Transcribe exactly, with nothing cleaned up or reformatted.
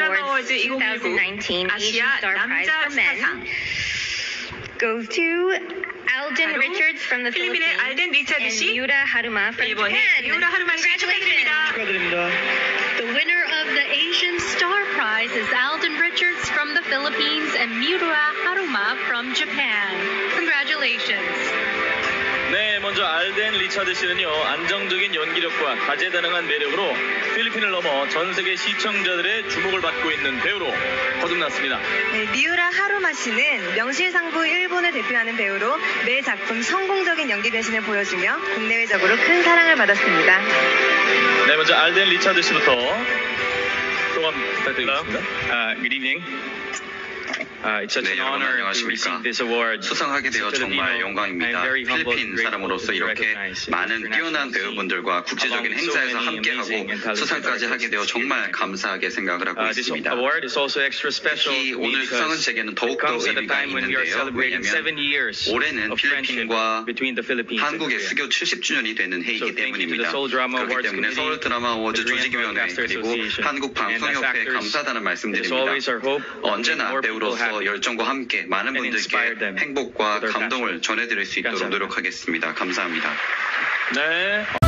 드라마 Awards 어워즈 이천십구 twenty nineteen Asian 아시아 Star Prize 남자 for Men 스타상 goes to Alden 바로 Richards from the 필리핀의 Philippines 알덴 리차드 and 씨, Miura Haruma from 일본의 Japan. 미우라 하루마 씨 축하드립니다. 축하드립니다. The winner of the Asian Star Prize is Alden Richards from the Philippines and Miura Haruma from Japan. Congratulations. 네, 먼저 알덴 리차드 씨는요, 안정적인 연기력과 다재다능한 매력으로 필리핀을 넘어 전 세계 시청자들의 주목을 받고 있는 배우로 거듭났습니다. 네, 미우라 하루마 씨는 명실상부 일본을 대표하는 배우로 매 작품 성공적인 연기 변신을 보여주며 국내외적으로 큰 사랑을 받았습니다. 네, 먼저 알덴 리차드 씨부터 소감 부탁드리겠습니다. Uh, good evening. Uh, it's such 네, an 여러분 honor to 안녕하십니까. receive this award. 수상하게 되어 As a 정말 Filipino, 영광입니다. I'm very humbled 필리핀 and grateful 사람으로서 to be 이렇게 recognized in 많은 international 뛰어난 scene 배우분들과 국제적인 along so 행사에서 many 함께하고 amazing and talented 수상까지 하게 되어 artists. 정말 감사하게 생각을 하고 Uh, this 있습니다. award is also extra special 특히 to me 오늘 수상은 because 제게는 it 더욱더 comes at a 의미가 time when we are 있는데요. celebrating seven 왜냐하면 years 올해는 of friendship 필리핀과 between the Philippines and 한국의 Korea. 수교 칠십 주년이 되는 So 해이기 thank you to the 때문입니다. Seoul Drama 그렇기 Awards 때문에 Committee, 서울 드라마 어워즈 the Korean 조직위원회 Broadcaster 그리고 Association, 한국 and as 방송협회에 actors, 감사하다는 there's 말씀드립니다. always our hope that 언제나 more people 배우로서 happy 열정과 함께 많은 and inspire 분들께 them 행복과 with our 감동을 전해드릴 수 있도록 감사합니다. 노력하겠습니다. 감사합니다. 네.